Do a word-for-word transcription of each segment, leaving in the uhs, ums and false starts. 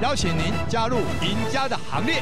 邀请您加入赢家的行列。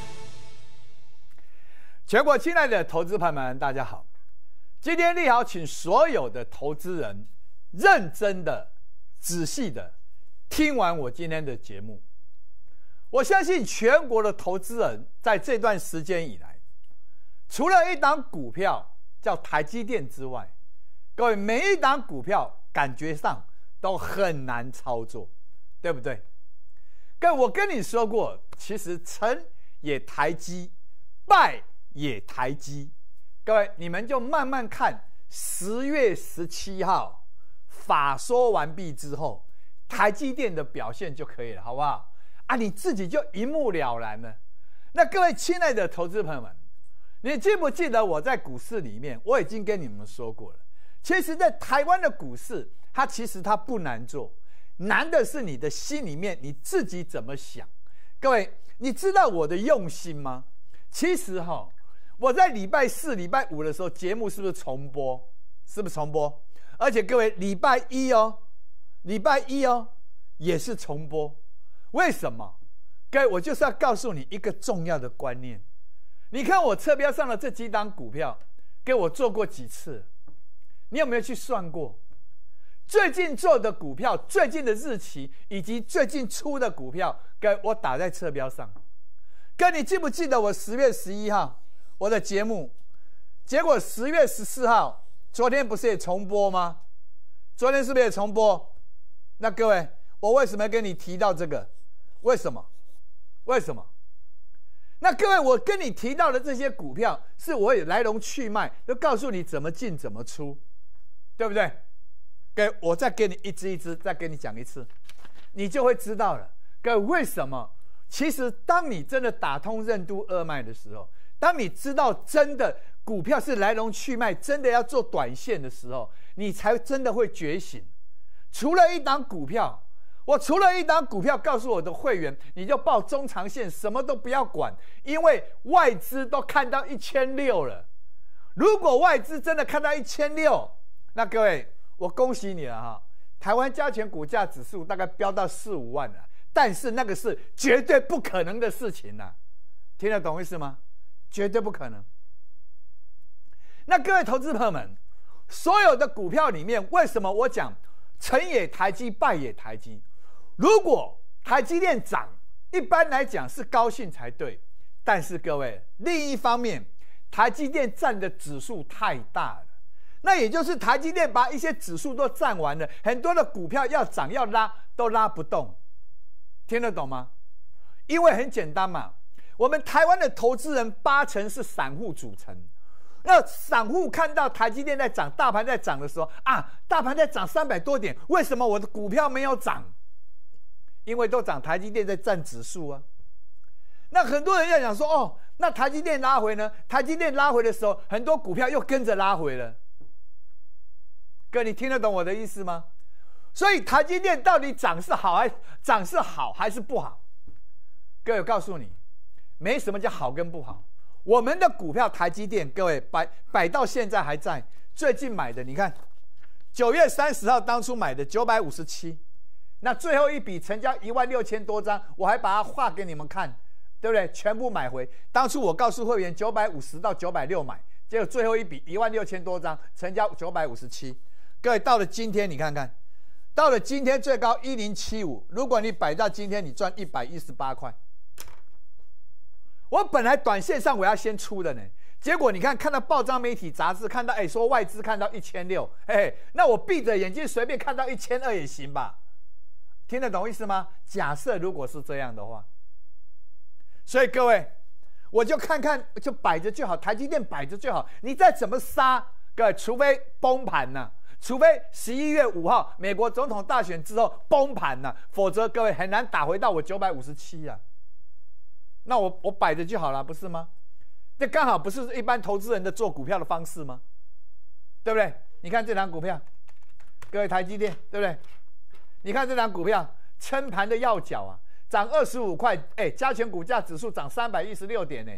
全国亲爱的投资朋友们，大家好！今天立豪请所有的投资人认真的、仔细的听完我今天的节目。我相信全国的投资人在这段时间以来，除了一档股票叫台积电之外，各位每一档股票感觉上都很难操作，对不对？各位，我跟你说过，其实成也台积，败也台积。各位，你们就慢慢看十月十七号法说完毕之后，台积电的表现就可以了，好不好？啊，你自己就一目了然了。那各位亲爱的投资朋友们，你记不记得我在股市里面，我已经跟你们说过了。其实，在台湾的股市，它其实它不难做，难的是你的心里面你自己怎么想。各位，你知道我的用心吗？其实哈、哦，我在礼拜四、礼拜五的时候，节目是不是重播？是不是重播？而且各位，礼拜一哦，礼拜一哦，也是重播。为什么？各位，我就是要告诉你一个重要的观念。你看我侧标上的这几档股票，给我做过几次？你有没有去算过？最近做的股票、最近的日期以及最近出的股票，跟我打在侧标上。哥，你记不记得我十月十一号我的节目？结果十月十四号，昨天不是也重播吗？昨天是不是也重播？那各位，我为什么要跟你提到这个？为什么？为什么？那各位，我跟你提到的这些股票，是我有来龙去脉，都告诉你怎么进怎么出，对不对？给我再给你一支一支，再给你讲一次，你就会知道了。各位，为什么？其实，当你真的打通任督二脉的时候，当你知道真的股票是来龙去脉，真的要做短线的时候，你才真的会觉醒。除了一档股票，我除了一档股票告诉我的会员，你就报中长线，什么都不要管，因为外资都看到一千六了。如果外资真的看到一千六，那各位，我恭喜你了哈！台湾加权股价指数大概飙到四五万了，但是那个是绝对不可能的事情呐，听得懂意思吗？绝对不可能。那各位投资朋友们，所有的股票里面，为什么我讲成也台积，败也台积？如果台积电涨，一般来讲是高兴才对，但是各位，另一方面，台积电占的指数太大了。那也就是台积电把一些指数都占完了，很多的股票要涨要拉都拉不动，听得懂吗？因为很简单嘛，我们台湾的投资人八成是散户组成，那散户看到台积电在涨，大盘在涨的时候啊，大盘在涨三百多点，为什么我的股票没有涨？因为都涨台积电在占指数啊。那很多人要讲说，哦，那台积电拉回呢？台积电拉回的时候，很多股票又跟着拉回了。哥，你听得懂我的意思吗？所以台积电到底涨是好还涨是好还是不好？各位，我告诉你，没什么叫好跟不好。我们的股票台积电，各位摆摆到现在还在，最近买的，你看九月三十号当初买的九百五十七，那最后一笔成交一万六千多张，我还把它画给你们看，对不对？全部买回。当初我告诉会员九百五十到九百六买，结果最后一笔一万六千多张，成交九百五十七。各位，到了今天你看看，到了今天最高一零七五，如果你摆到今天，你赚一百一十八块。我本来短线上我要先出的呢，结果你看看到报章媒体杂志看到，哎，说外资看到一千六，哎，那我闭着眼睛随便看到一千二也行吧？听得懂意思吗？假设如果是这样的话，所以各位，我就看看就摆着就好，台积电摆着就好，你再怎么杀，各位，除非崩盘呐、啊。除非十一月五号美国总统大选之后崩盘了、啊，否则各位很难打回到我九百五十七啊。那我我摆着就好了，不是吗？这刚好不是一般投资人的做股票的方式吗？对不对？你看这档股票，各位台积电，对不对？你看这档股票撑盘的要角啊，涨二十五块，哎，加权股价指数涨三百一十六点呢，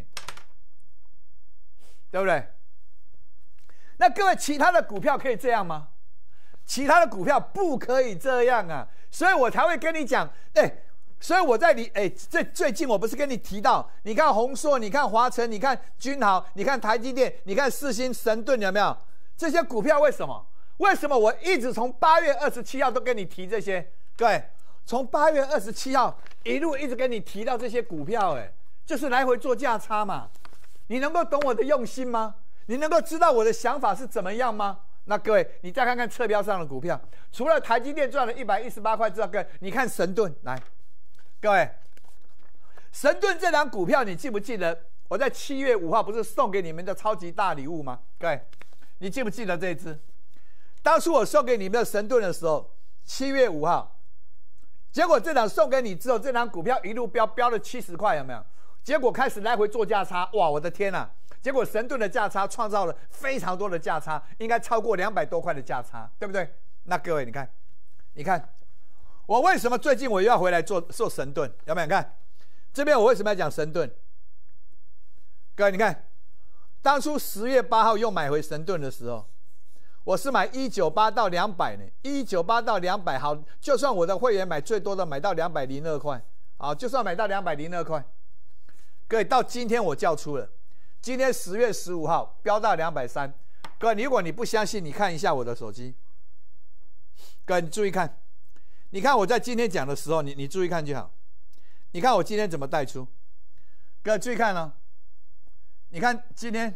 对不对？那各位，其他的股票可以这样吗？其他的股票不可以这样啊，所以我才会跟你讲，哎， 所以我在你哎，最最近我不是跟你提到，你看宏硕，你看华城，你看君豪，你看台积电，你看世芯、神盾，有没有这些股票？为什么？为什么我一直从八月二十七号都跟你提这些？各位，从八月二十七号一路一直跟你提到这些股票，哎，就是来回做价差嘛。你能够懂我的用心吗？你能够知道我的想法是怎么样吗？那各位，你再看看侧标上的股票，除了台积电赚了一百一十八块之外，各位，你看神盾来。各位，神盾这档股票，你记不记得我在七月五号不是送给你们的超级大礼物吗？各位，你记不记得这一支？当初我送给你们的神盾的时候，七月五号，结果这档送给你之后，这档股票一路飙飙了七十块，有没有？结果开始来回做价差，哇，我的天啊！结果神盾的价差创造了非常多的价差，应该超过两百多块的价差，对不对？那各位，你看，你看。我为什么最近我又要回来做做神盾？有没有看？这边我为什么要讲神盾？各位，你看，当初十月八号又买回神盾的时候，我是买一九八到两百呢，一九八到两百，好，就算我的会员买最多的买到两百零二块，啊，就算买到两百零二块，各位，到今天我叫出了，今天十月十五号飙到两百三，各位，如果你不相信，你看一下我的手机，各位，你注意看。你看我在今天讲的时候，你你注意看就好。你看我今天怎么带出？各位注意看哦。你看今天，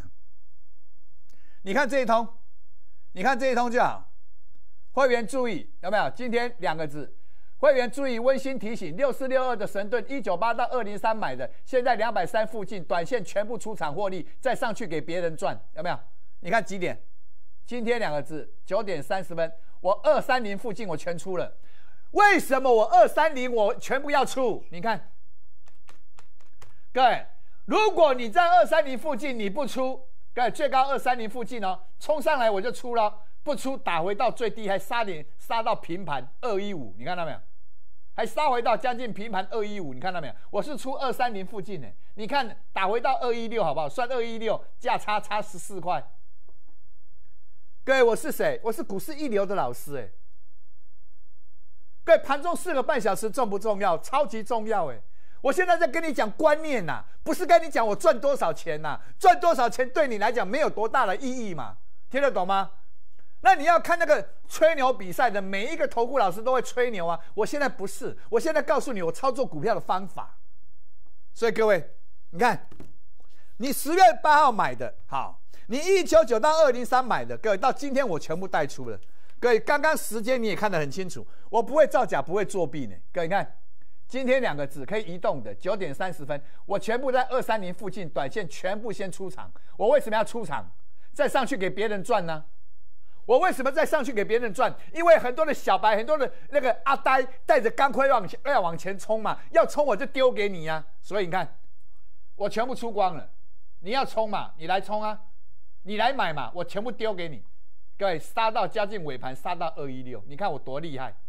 你看这一通，你看这一通就好。会员注意有没有？今天两个字，会员注意，温馨提醒：六四六二的神盾，一九八到二零三买的，现在两百三附近，短线全部出场获利，再上去给别人赚，有没有？你看几点？今天两个字，九点三十分。我二三零附近我全出了，为什么我二三零我全部要出？你看，各位，如果你在二三零附近你不出，各位最高二三零附近哦，冲上来我就出了，不出打回到最低还杀点杀到平盘二一五，你看到没有？还杀回到将近平盘二一五，你看到没有？我是出二三零附近的，你看打回到二一六好不好？算二一六，价差差十四块。各位，我是谁？我是股市一流的老师哎。各位，盘中四个半小时重不重要？超级重要哎！我现在在跟你讲观念呐、啊，不是跟你讲我赚多少钱呐、啊，赚多少钱对你来讲没有多大的意义嘛，听得懂吗？那你要看那个吹牛比赛的，每一个投顾老师都会吹牛啊。我现在不是，我现在告诉你我操作股票的方法。所以各位，你看，你十月八号买的好。你一九九到二零三买的，各位到今天我全部带出了。各位，刚刚时间你也看得很清楚，我不会造假，不会作弊呢。各位，你看，今天两个字可以移动的，九点三十分，我全部在二三零附近，短线全部先出场。我为什么要出场？再上去给别人赚呢？我为什么再上去给别人赚？因为很多的小白，很多的那个阿呆带着钢盔往前要往前冲嘛，要冲我就丢给你呀、啊。所以你看，我全部出光了。你要冲嘛，你来冲啊。你来买嘛，我全部丢给你。各位，杀到将近尾盘，杀到二一六，你看我多厉害！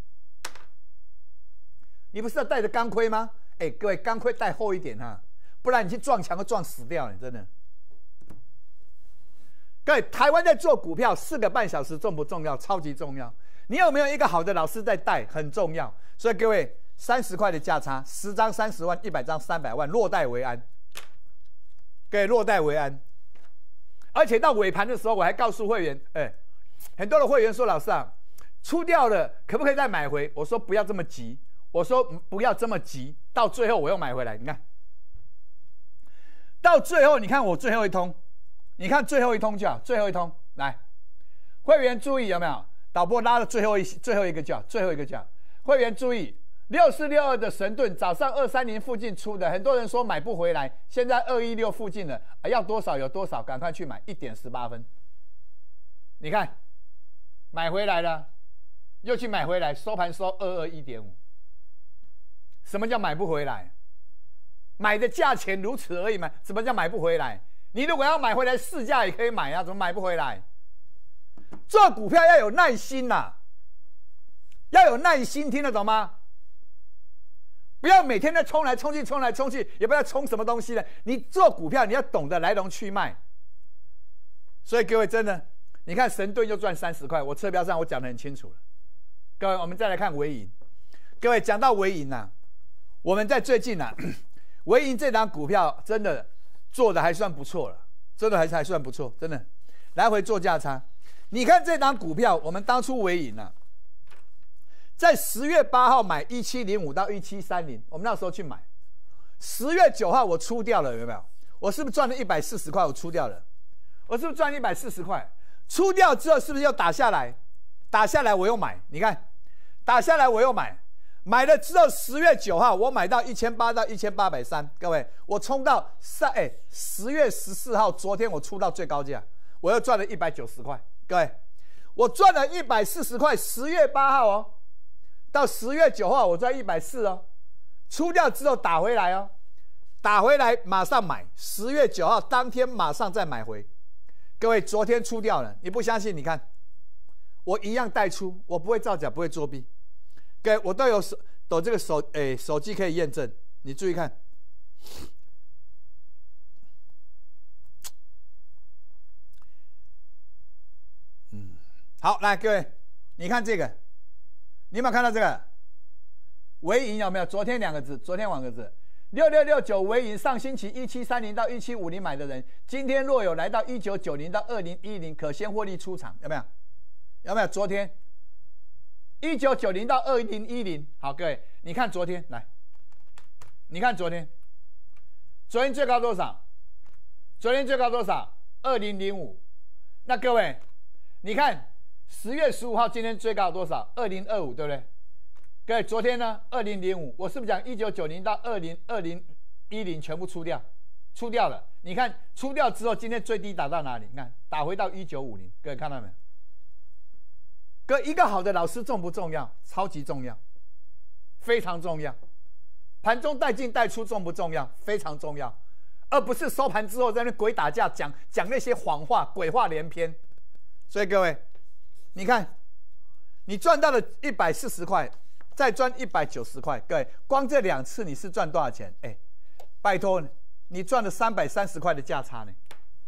你不是要带着钢盔吗？哎，各位，钢盔带厚一点哈，不然你去撞墙都撞死掉了，真的。各位，台湾在做股票，四个半小时重不重要？超级重要。你有没有一个好的老师在带？很重要。所以各位，三十块的价差，十张三十万，一百张三百万，落袋为安。各位，落袋为安。而且到尾盘的时候，我还告诉会员，哎，很多的会员说，老师啊，出掉了，可不可以再买回？我说不要这么急，我说不要这么急，到最后我又买回来。你看，到最后，你看我最后一通，你看最后一通就好，最后一通来，会员注意有没有？导播拉了最后一最后一个就好，最后一个就好。会员注意，六四六二的神盾早上二三零附近出的，很多人说买不回来，现在二一六附近了，啊、要多少有多少，赶快去买，一点十八分。你看，买回来了，又去买回来，收盘收二二一点五。什么叫买不回来？买的价钱如此而已嘛。什么叫买不回来？你如果要买回来市价也可以买啊，怎么买不回来？做股票要有耐心呐、啊，要有耐心，听得懂吗？不要每天在冲来冲去，冲来冲去，也不要冲什么东西了。你做股票，你要懂得来龙去脉。所以各位真的，你看神盾又赚三十块，我侧标上我讲得很清楚了。各位，我们再来看微银。各位讲到微银呐、啊， 我们在最近啊，微银这档股票真的做的还算不错了，真的还是还算不错，真的来回做价差。你看这档股票，我们当初微银啊，在十月八号买一七零五到一七三零，我们那时候去买。十月九号我出掉了，有没有？我是不是赚了一百四十块？我出掉了，我是不是赚一百四十块？出掉之后是不是又打下来？打下来我又买，你看，打下来我又买。买了之后，十月九号我买到一千八到一千八百三，各位，我冲到三哎，十月十四号，昨天我出到最高价，我又赚了一百九十块，各位，我赚了一百四十块，十月八号哦，到十月九号我赚一百四哦，出掉之后打回来哦，打回来马上买，十月九号当天马上再买回，各位，昨天出掉了，你不相信？你看，我一样带出，我不会造假，不会作弊。各位，我都有手，都这个手，哎，手机可以验证。你注意看，嗯，好，来，各位，你看这个，你有没有看到这个？微银有没有？昨天两个字，昨天两个字，六六六九微银，上星期一七三零到一七五零买的人，今天若有来到一九九零到二零一零，可先获利出场，有没有？有没有？昨天。一九九零到二零一零，好，各位，你看昨天来，你看昨天，昨天最高多少？昨天最高多少？二零零五。那各位，你看十月十五号，今天最高多少？二零二五，对不对？各位，昨天呢？二零零五，我是不是讲一九九零到二零二零一零全部出掉？出掉了。你看出掉之后，今天最低打到哪里？你看打回到一九五零，各位看到没有？哥，一个好的老师重不重要？超级重要，非常重要。盘中带进带出重不重要？非常重要，而不是收盘之后在那鬼打架，讲讲那些谎话，鬼话连篇。所以各位，你看，你赚到了一百四十块，再赚一百九十块，各位，光这两次你是赚多少钱？哎，拜托，你赚了三百三十块的价差呢。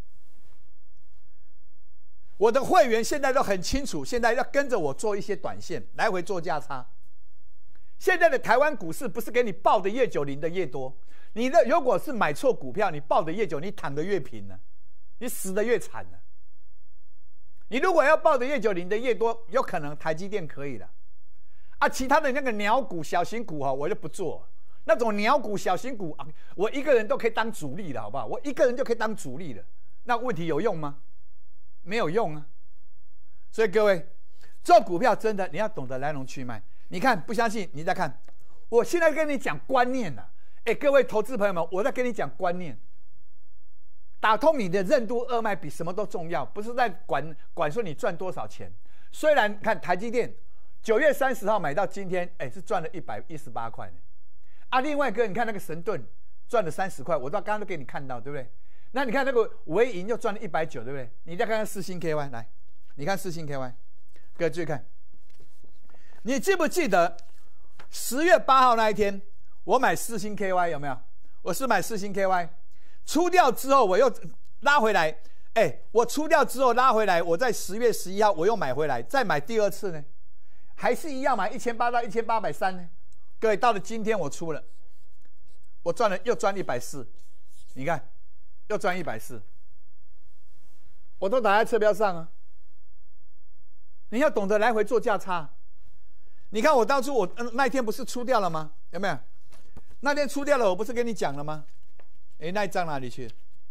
我的会员现在都很清楚，现在要跟着我做一些短线，来回做价差。现在的台湾股市不是给你报的越久领的越多，你的如果是买错股票，你报的越久，你躺得越平呢，你死得越惨呢。你如果要报的越久领的越多，有可能台积电可以了，啊，其他的那个鸟股、小型股哈，我就不做。那种鸟股、小型股啊，我一个人都可以当主力了，好不好？我一个人就可以当主力了，那问题有用吗？没有用啊，所以各位做股票真的你要懂得来龙去脉。你看不相信，你再看，我现在跟你讲观念了、啊。哎，各位投资朋友们，我在跟你讲观念，打通你的任督二脉比什么都重要，不是在管管说你赚多少钱。虽然看台积电九月三十号买到今天，哎，是赚了一百一十八块呢。啊，另外一个你看那个神盾赚了三十块，我到刚刚都给你看到，对不对？那你看那个微银又赚了一百九十，对不对？你再看看世芯 K Y， 来，你看世芯 K Y， 各位注意看，你记不记得十月八号那一天我买世芯 K Y 有没有？我是买世芯 K Y， 出掉之后我又拉回来，哎，我出掉之后拉回来，我在十月十一号我又买回来，再买第二次呢，还是一样买一千八到一千八百三呢。各位到了今天我出了，我赚了又赚一百四，你看。又赚一百四，我都打在车标上啊。你要懂得来回做价差。你看我当初我、嗯、那天不是出掉了吗？有没有？那天出掉了，我不是跟你讲了吗？哎，那一张哪里去？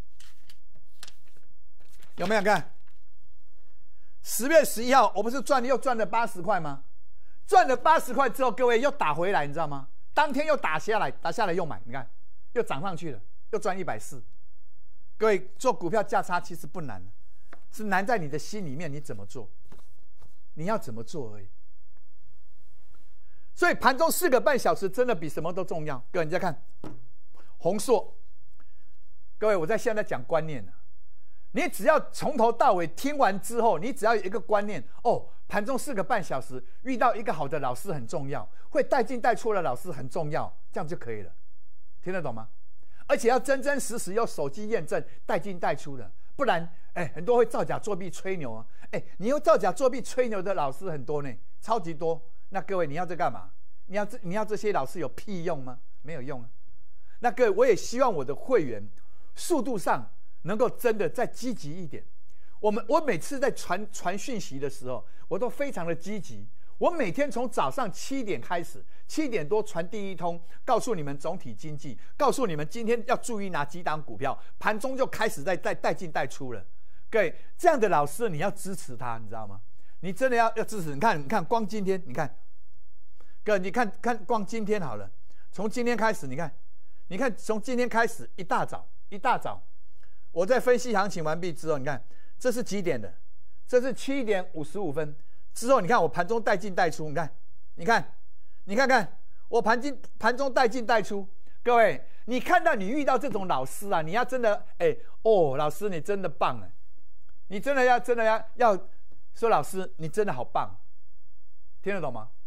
有没有看？十月十一号，我不是赚又赚了八十块吗？赚了八十块之后，各位又打回来，你知道吗？当天又打下来，打下来又买，你看又涨上去了，又赚一百四。各位做股票价差其实不难，是难在你的心里面你怎么做，你要怎么做而已。所以盘中四个半小时真的比什么都重要。各位你再看宏硕，各位我在现在讲观念呢、啊，你只要从头到尾听完之后，你只要有一个观念哦，盘中四个半小时遇到一个好的老师很重要，会带进带出的老师很重要，这样就可以了，听得懂吗？而且要真真实实用手机验证带进带出的，不然哎，很多会造假作弊吹牛啊！哎，你用造假作弊吹牛的老师很多呢，超级多。那各位你要这干嘛？你要这你要这些老师有屁用吗？ 没有用啊。那个我也希望我的会员速度上能够真的再积极一点。我们我每次在传传讯息的时候，我都非常的积极。我每天从早上七点开始，七点多传第一通，告诉你们总体经济，告诉你们今天要注意哪几档股票，盘中就开始在在带进带出了。各位，这样的老师你要支持他，你知道吗？你真的要要支持。你看，你看，光今天，你看，各位，你看看光今天好了，从今天开始，你看，你看从今天开始，一大早一大早，我在分析行情完毕之后，你看这是几点的？这是七点五十五分。之后你看我盘中带进带出，你看，你看，你看看我盘进盘中带进带出。各位，你看到你遇到这种老师啊，你要真的哎哦，老师你真的棒哎，你真的要真的要要说老师你真的好棒，听得懂吗？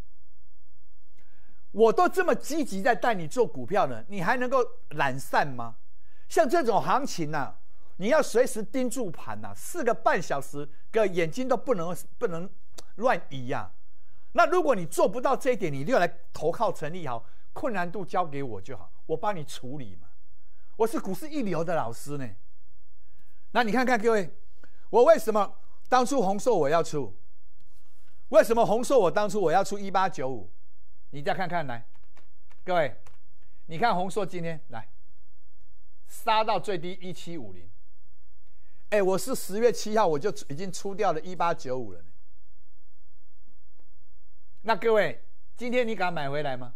我都这么积极在带你做股票呢，你还能够懒散吗？像这种行情啊，你要随时盯住盘呐、啊，四个半小时，个眼睛都不能不能乱移呀、啊。那如果你做不到这一点，你就来投靠陈立豪，困难度交给我就好，我帮你处理嘛。我是股市一流的老师呢。那你看看各位，我为什么当初红硕我要出？为什么红硕我当初我要出一八九五？你再看看来，各位，你看红硕今天来杀到最低一七五零。哎，我是十月七号我就已经出掉了一八九五了呢。那各位，今天你敢买回来吗？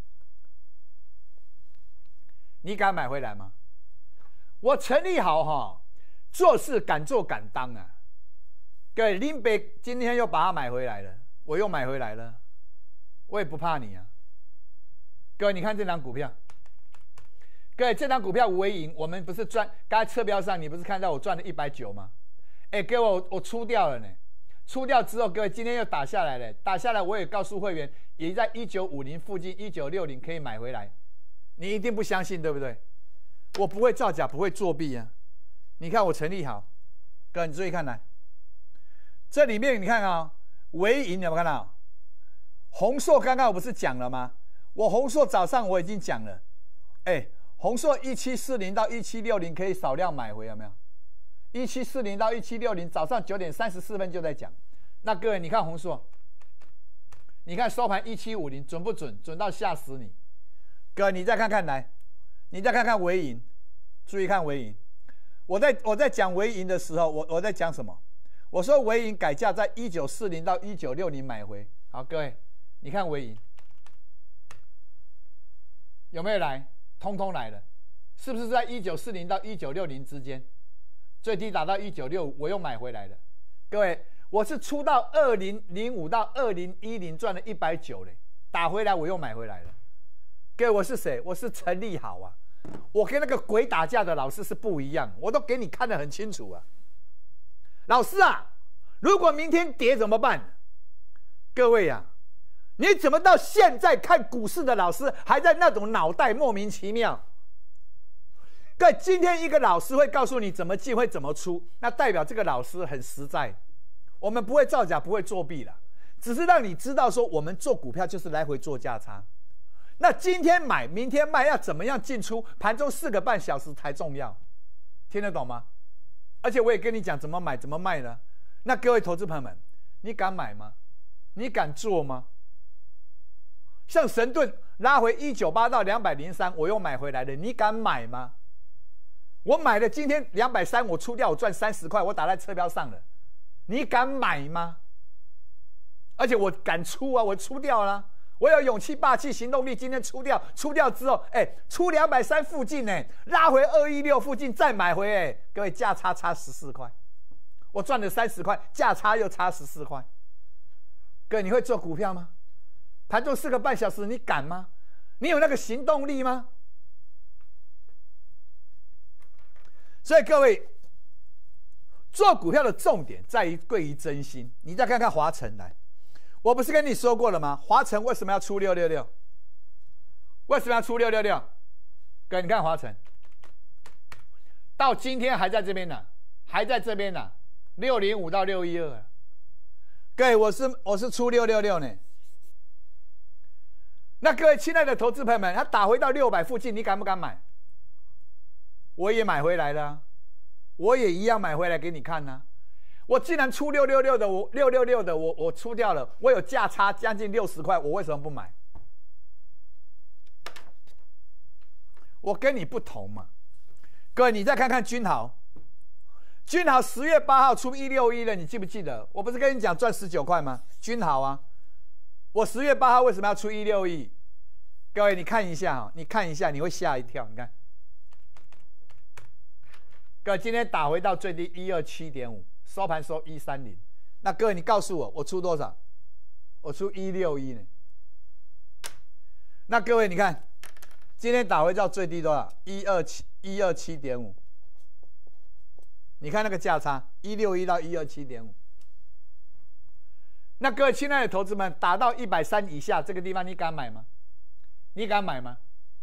你敢买回来吗？我陈立豪哈，做事敢做敢当啊。各位，林北今天又把它买回来了，我又买回来了，我也不怕你啊。各位，你看这张股票。各位，这张股票微盈，我们不是赚？刚才侧标上，你不是看到我赚了一百九吗？哎，各位，我我出掉了呢。出掉之后，各位今天又打下来了。打下来，我也告诉会员，也在一九五零附近，一九六零可以买回来。你一定不相信，对不对？我不会造假，不会作弊啊。你看我陈立豪，各位你注意看来，这里面你看啊、哦，微盈有没有看到？宏硕刚刚我不是讲了吗？我宏硕早上我已经讲了，哎。宏硕一七四零到一七六零可以少量买回，有没有？一七四零到一七六零，早上九点三十四分就在讲。那各位，你看宏硕，你看收盘一七五零准不准？准到吓死你！各位，你再看看来，你再看看微盈，注意看微盈。我在我在讲微盈的时候，我我在讲什么？我说微盈改价在一九四零到一九六零买回。好，各位，你看微盈有没有来？通通来了，是不是在一九四零到一九六零之间，最低打到一九六五，我又买回来了。各位，我是出到二零零五到二零一零赚了一百九嘞，打回来我又买回来了。各位，我是谁？我是陈立豪啊，我跟那个鬼打架的老师是不一样，我都给你看得很清楚啊。老师啊，如果明天跌怎么办？各位啊。你怎么到现在看股市的老师还在那种脑袋莫名其妙？对，今天一个老师会告诉你怎么进会怎么出，那代表这个老师很实在。我们不会造假，不会作弊啦，只是让你知道说我们做股票就是来回做价差。那今天买，明天卖，要怎么样进出？盘中四个半小时才重要，听得懂吗？而且我也跟你讲怎么买怎么卖呢？那各位投资朋友们，你敢买吗？你敢做吗？像神盾拉回一九八到两百零三，我又买回来了，你敢买吗？我买了，今天两百三，我出掉，我赚三十块，我打在车标上了，你敢买吗？而且我敢出啊，我出掉了，我有勇气、霸气、行动力，今天出掉，出掉之后，哎，出两百三附近呢，拉回二一六附近再买回，哎，各位价差差十四块，我赚了三十块，价差又差十四块，各位你会做股票吗？盘中四个半小时，你敢吗？你有那个行动力吗？所以各位，做股票的重点在于贵于真心。你再看看华城来，我不是跟你说过了吗？华城为什么要出六六六？为什么要出六六六？各位，你看华城，到今天还在这边呢，还在这边呢，六零五到六一二。各位，我是我是出六六六呢。 那各位亲爱的投资朋友们，它打回到六百附近，你敢不敢买？我也买回来了、啊，我也一样买回来给你看呢、啊。我既然出六六六的，我六六六的我我出掉了，我有价差将近六十块，我为什么不买？我跟你不同嘛。各位，你再看看君豪，君豪十月八号出一六一了，你记不记得？我不是跟你讲赚十九块吗？君豪啊，我十月八号为什么要出一六一？各位，你看一下啊，你看一下，你会吓一跳。你看，各位今天打回到最低一二七点五。收盘收一三零，那各位你告诉我，我出多少？我出一六一呢。那各位你看，今天打回到最低多少？一二七一二七点五。你看那个价差，一六一到一二七点五。那各位亲爱的投资们，打到一百三以下这个地方，你敢买吗？你敢买吗？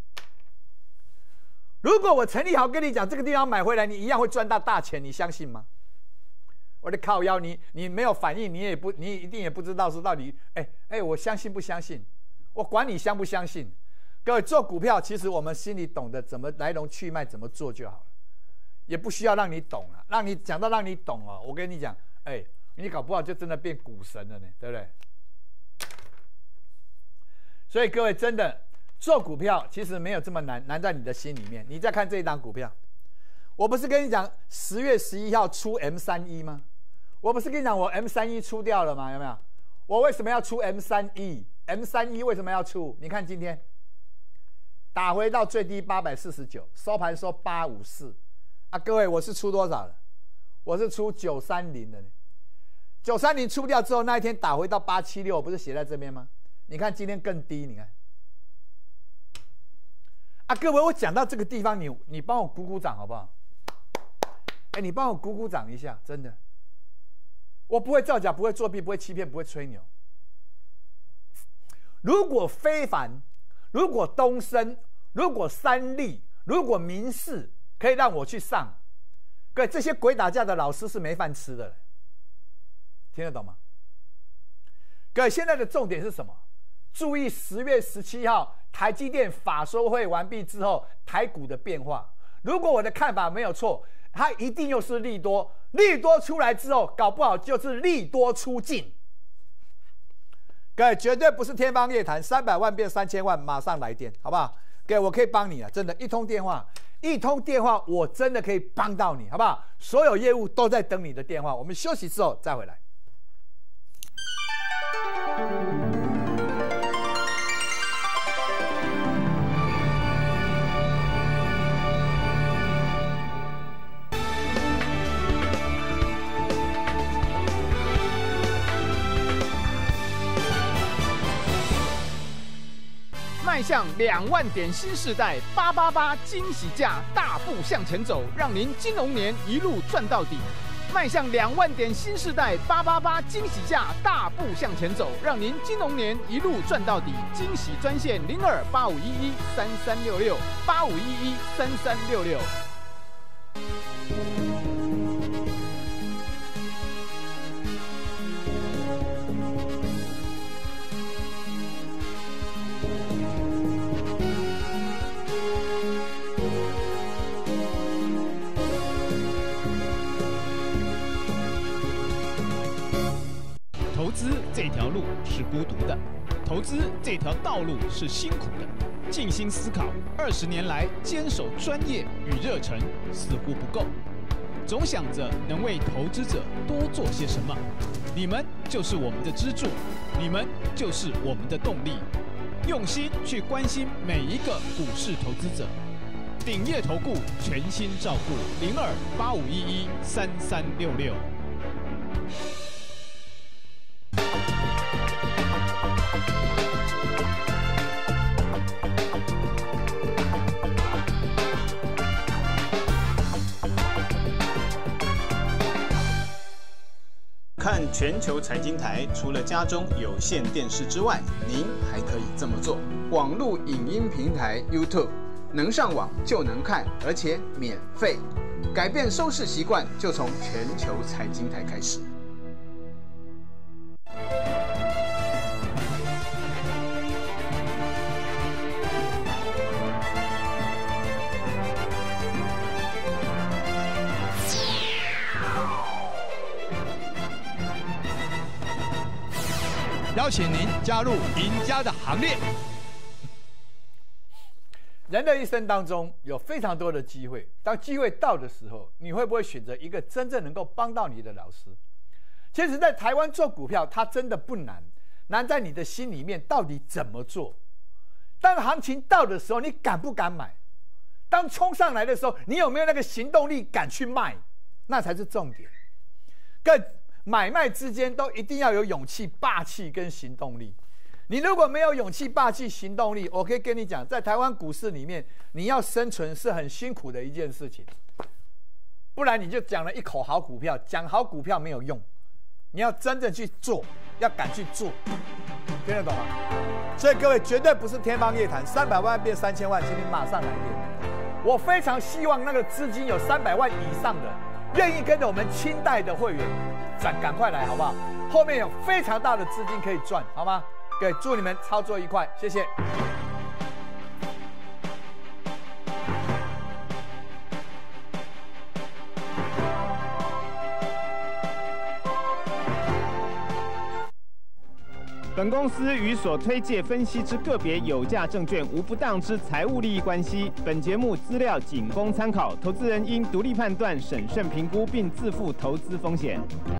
如果我陈立豪跟你讲，这个地方买回来，你一样会赚到大钱，你相信吗？我的靠腰，你你没有反应，你也不，你一定也不知道是到底，哎哎，我相信不相信？我管你相不相信。各位做股票，其实我们心里懂得怎么来龙去脉，怎么做就好了，也不需要让你懂了，让你讲到让你懂哦。我跟你讲，哎，你搞不好就真的变股神了呢，对不对？所以各位真的做股票，其实没有这么难，难在你的心里面。你再看这一档股票，我不是跟你讲十月十一号出 M 三一 吗？我不是跟你讲我 M 三一 出掉了吗？有没有？我为什么要出 M 三一 ？M 三一 为什么要出？你看今天打回到最低八百四十九，收盘收八五四啊！各位，我是出多少了？我是出九三零的呢。九三零出掉之后，那一天打回到八七六，不是写在这边吗？你看今天更低，你看啊！各位，我讲到这个地方，你你帮我鼓鼓掌好不好？哎，你帮我鼓鼓掌一下，真的。我不会造假，不会作弊，不会欺骗，不会吹牛。如果非凡，如果东升，如果三立，如果民视可以让我去上，各位这些鬼打架的老师是没饭吃的，听得懂吗？各位现在的重点是什么？注意十月十七号台积电法说会完毕之后台股的变化。如果我的看法没有错，它一定又是利多，利多出来之后，搞不好就是利多出尽。各位绝对不是天方夜谭，三百万变三千万，马上来电，好不好？各位我可以帮你啊，真的，一通电话，一通电话，我真的可以帮到你，好不好？所有业务都在等你的电话。我们休息之后再回来。 迈向两万点新世代，八八八惊喜价大步向前走，让您金龙年一路赚到底。迈向两万点新世代，八八八惊喜价大步向前走，让您金龙年一路赚到底。惊喜专线零二八五一一三三六六八五一一三三六六。 投资这条路是孤独的，投资这条道路是辛苦的。静心思考，二十年来坚守专业与热忱似乎不够，总想着能为投资者多做些什么。你们就是我们的支柱，你们就是我们的动力。用心去关心每一个股市投资者。鼎业投顾全心照顾，零二八五一一三三六六。 看全球财经台，除了家中有线电视之外，您还可以这么做：网络影音平台 YouTube， 能上网就能看，而且免费。改变收视习惯，就从全球财经台开始。 邀请您加入赢家的行列。 人的一生当中有非常多的机会，当机会到的时候，你会不会选择一个真正能够帮到你的老师？其实，在台湾做股票，它真的不难，难在你的心里面到底怎么做。当行情到的时候，你敢不敢买？当冲上来的时候，你有没有那个行动力敢去卖？那才是重点。跟买卖之间都一定要有勇气、霸气跟行动力。你如果没有勇气、霸气、行动力，我可以跟你讲，在台湾股市里面，你要生存是很辛苦的一件事情。不然你就讲了一口好股票，讲好股票没有用，你要真正去做，要敢去做，听得懂吗？所以各位绝对不是天方夜谭，三百万变三千万，请你马上来电。我非常希望那个资金有三百万以上的，愿意跟着我们清代的会员，赶赶快来好不好？后面有非常大的资金可以赚，好吗？各位，祝你们操作愉快，谢谢。 本公司与所推介分析之个别有价证券无不当之财务利益关系。本节目资料仅供参考，投资人应独立判断、审慎评估，并自负投资风险。